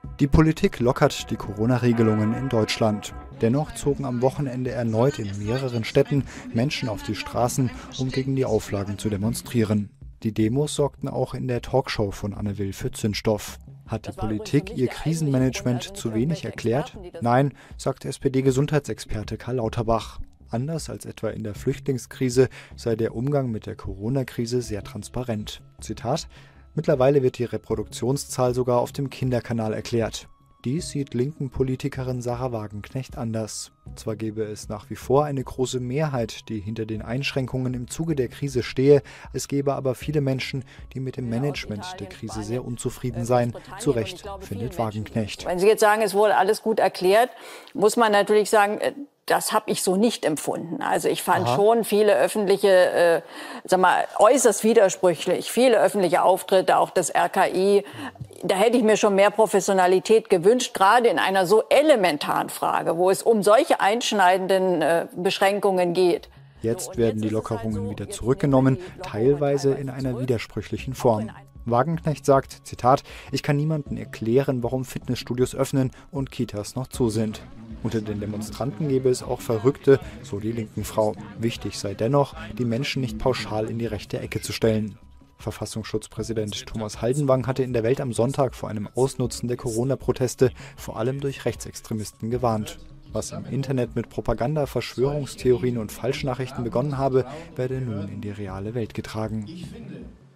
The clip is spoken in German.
Die Politik lockert die Corona-Regelungen in Deutschland. Dennoch zogen am Wochenende erneut in mehreren Städten Menschen auf die Straßen, um gegen die Auflagen zu demonstrieren. Die Demos sorgten auch in der Talkshow von Anne Will für Zündstoff. Hat die Politik ihr Krisenmanagement zu wenig erklärt? Nein, sagt SPD-Gesundheitsexperte Karl Lauterbach. Anders als etwa in der Flüchtlingskrise sei der Umgang mit der Corona-Krise sehr transparent. Zitat: Mittlerweile wird die Reproduktionszahl sogar auf dem Kinderkanal erklärt. Dies sieht linken Politikerin Sahra Wagenknecht anders. Zwar gäbe es nach wie vor eine große Mehrheit, die hinter den Einschränkungen im Zuge der Krise stehe, es gäbe aber viele Menschen, die mit dem Management der Krise sehr unzufrieden seien. Zu Recht, findet Wagenknecht. Wenn Sie jetzt sagen, es wurde alles gut erklärt, muss man natürlich sagen, das habe ich so nicht empfunden. Also ich fand schon viele öffentliche, äußerst widersprüchlich, viele öffentliche Auftritte, auch das RKI. Da hätte ich mir schon mehr Professionalität gewünscht, gerade in einer so elementaren Frage, wo es um solche einschneidenden Beschränkungen geht. Jetzt werden die Lockerungen wieder zurückgenommen, teilweise in einer widersprüchlichen Form. Wagenknecht sagt, Zitat: Ich kann niemandem erklären, warum Fitnessstudios öffnen und Kitas noch zu sind. Unter den Demonstranten gäbe es auch Verrückte, so die linken Frau. Wichtig sei dennoch, die Menschen nicht pauschal in die rechte Ecke zu stellen. Verfassungsschutzpräsident Thomas Haldenwang hatte in der Welt am Sonntag vor einem Ausnutzen der Corona-Proteste vor allem durch Rechtsextremisten gewarnt. Was im Internet mit Propaganda, Verschwörungstheorien und Falschnachrichten begonnen habe, werde nun in die reale Welt getragen.